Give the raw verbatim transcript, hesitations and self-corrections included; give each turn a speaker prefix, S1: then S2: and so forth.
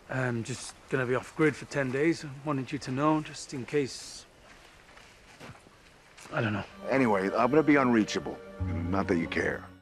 S1: I'm just gonna be off grid for ten days. I wanted you to know, just in case... I don't know.
S2: Anyway, I'm gonna be unreachable. Not that you care.